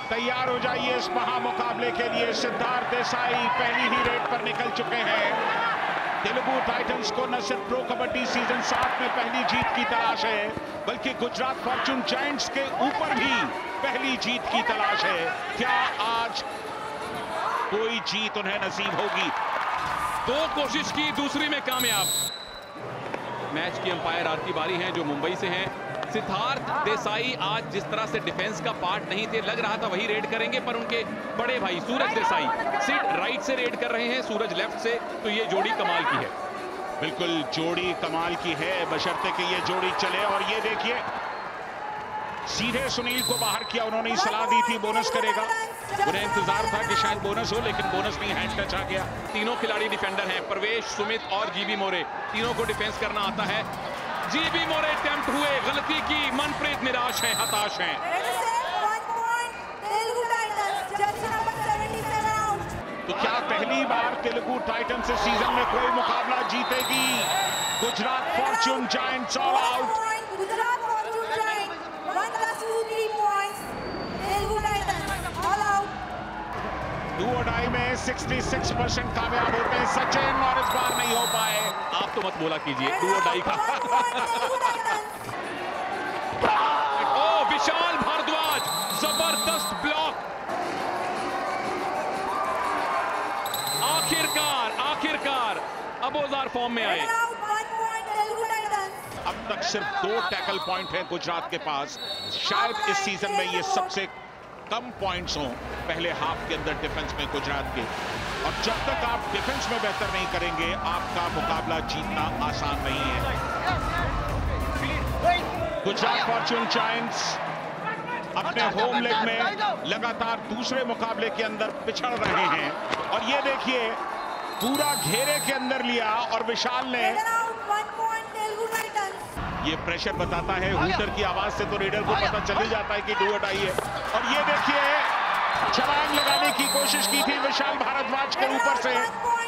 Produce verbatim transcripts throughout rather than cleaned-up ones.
तैयार हो जाइए इस महामुकाबले के लिए। सिद्धार्थ देसाई पहली ही रेड पर निकल चुके हैं। तेलुगु टाइटंस को न सिर्फ प्रो कबड्डी सीजन सात में पहली जीत की तलाश है, बल्कि गुजरात फॉर्च्यून जायंट्स के ऊपर भी पहली जीत की तलाश है। क्या आज कोई जीत उन्हें नसीब होगी? दो कोशिश की, दूसरी में कामयाब। मैच की अंपायर आज की बारी हैं जो मुंबई से हैं। सिद्धार्थ देसाई आज जिस तरह से डिफेंस का पार्ट नहीं थे, लग रहा था वही रेड करेंगे, पर उनके बड़े भाई सूरज देसाई सिड राइट से रेड कर रहे हैं, सूरज लेफ्ट से। तो ये जोड़ी कमाल की है। बिल्कुल जोड़ी कमाल की है, बशर्ते कि ये जोड़ी चले। और ये देखिए सीधे सुनील को बाहर किया, उन्होंने ही सलाह दी थी बोनस करेगा। उन्हें इंतजार था कि शायद बोनस हो, लेकिन बोनस नहीं, हैंड टच आ गया। तीनों खिलाड़ी डिफेंडर हैं, प्रवेश, सुमित और जीबी मोरे, तीनों को डिफेंस करना आता है। जीबी मोरे अटेम्प्ट हुए, गलती की, मनप्रीत निराश हैं, हताश हैं। तो क्या पहली बार तेलुगु टाइटंस इस सीजन में कोई मुकाबला जीतेगी? Gujarat fortune giants all out. Do or die में छियासठ परसेंट कामयाब होते हैं सचिन, और इस बार नहीं हो पाए। आप तो मत बोला कीजिए डू और डाई का। ओ विशाल भारद्वाज, जबरदस्त ब्लॉक। आखिरकार आखिरकार अबोजार फॉर्म में आए। अब तक सिर्फ दो टैकल पॉइंट हैं गुजरात के पास। शायद इस सीजन में ये सबसे कम पॉइंट्स हों पहले हाफ के अंदर डिफेंस में गुजरात के। और जब तक आप डिफेंस में बेहतर नहीं करेंगे, आपका मुकाबला जीतना आसान नहीं है। गुजरात फॉर्च्यून जायंट्स अपने होम लेग में लगातार दूसरे मुकाबले के अंदर पिछड़ रहे हैं। और ये देखिए पूरा घेरे के अंदर लिया, और विशाल ने ये प्रेशर बताता है, हूटर की आवाज से तो रीडर को पता चल ही जाता है कि डू और डाई है। और ये देखिए छलांग लगाने की कोशिश की थी विशाल भारद्वाज के ऊपर से।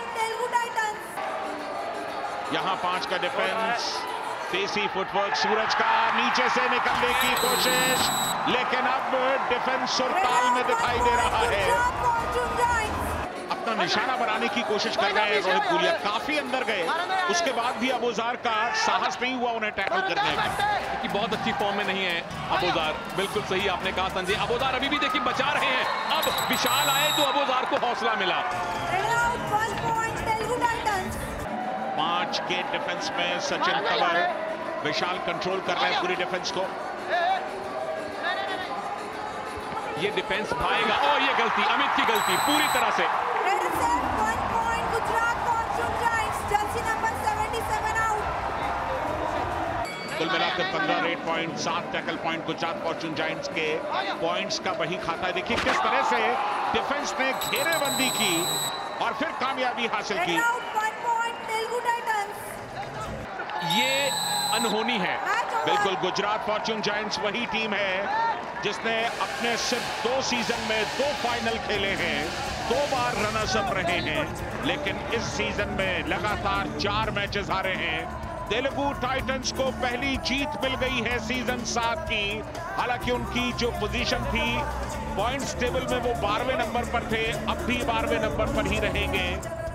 यहां पांच का डिफेंस, देसी फुटवर्क सूरज का, नीचे से निकलने की कोशिश, लेकिन अब डिफेंस सुरताल में दिखाई दे रहा है। अपना निशाना बनाने की कोशिश कर रहे हैं रोहित गुलिया, काफी अंदर गए, उसके बाद भी अबोजार का साहस नहीं हुआ उन्हें टैकल करने का। कि बहुत अच्छी फॉर्म में नहीं है अबोजार। बिल्कुल सही आपने कहा संजय, अबोजार अभी भी देखिए बचा रहे हैं। अब विशाल आए तो अबोजार को हौसला मिला। पांच के डिफेंस में सचिन कवर, विशाल कंट्रोल कर रहे हैं पूरी डिफेंस को। ये डिफेंस भाएगा, और ये गलती, अमित की गलती पूरी तरह से। कुल मिलाकर पंद्रह रेड पॉइंट, सात tackle point Gujarat fortune giants के पॉइंट्स का वही खाता है। देखिए किस तरह से डिफेंस ने घेरेबंदी की और फिर कामयाबी हासिल की। ये अनहोनी है। बिल्कुल, गुजरात फॉर्च्यून जायंट्स वही टीम है जिसने अपने सिर्फ दो सीजन में दो फाइनल खेले हैं, दो बार रनर्स अप रहे हैं, लेकिन इस सीजन में लगातार चार मैचेस हारे हैं। तेलुगु टाइटंस को पहली जीत मिल गई है सीजन सात की। हालांकि उनकी जो पोजीशन थी पॉइंट्स टेबल में वो बारहवें नंबर पर थे, अब भी बारहवें नंबर पर ही रहेंगे।